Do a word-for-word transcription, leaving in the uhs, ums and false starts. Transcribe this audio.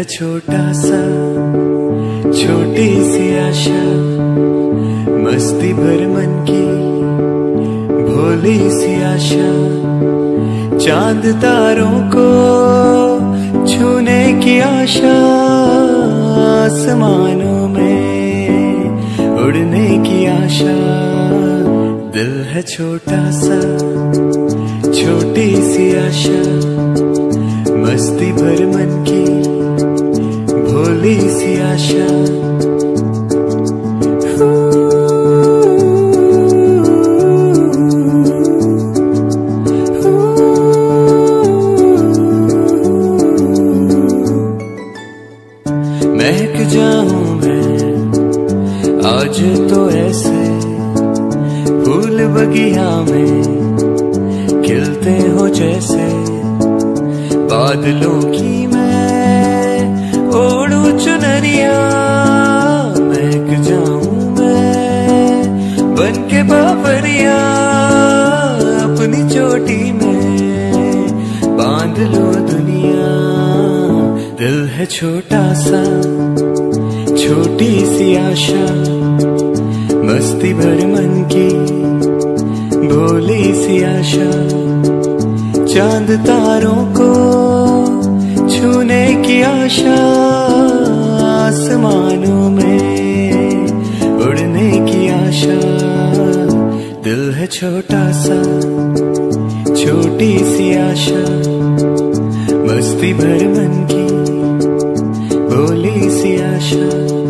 छोटा सा छोटी सी आशा, मस्ती भर मन की भोली सी आशा, चांद तारों को छूने की आशा, आसमानों में उड़ने की आशा। दिल है छोटा सा छोटी सी आशा, मस्ती भर मन की भोली सी आशा। महक जाऊं मैं आज तो ऐसे, फूल बगिया में खिलते हो जैसे, बादलों की मैं ओढ़ू चुनरिया। महक जाऊं मैं बन के बाबरिया, अपनी चोटी में बांध लो दुनिया। दिल है छोटा सा छोटी सी आशा, मस्ती भर मन की भोली सी आशा, चांद तारों को छूने की आशा, आसमानों में उड़ने की आशा। दिल है छोटा सा छोटी सी आशा, मस्ती भर मन की भोली सी आशा।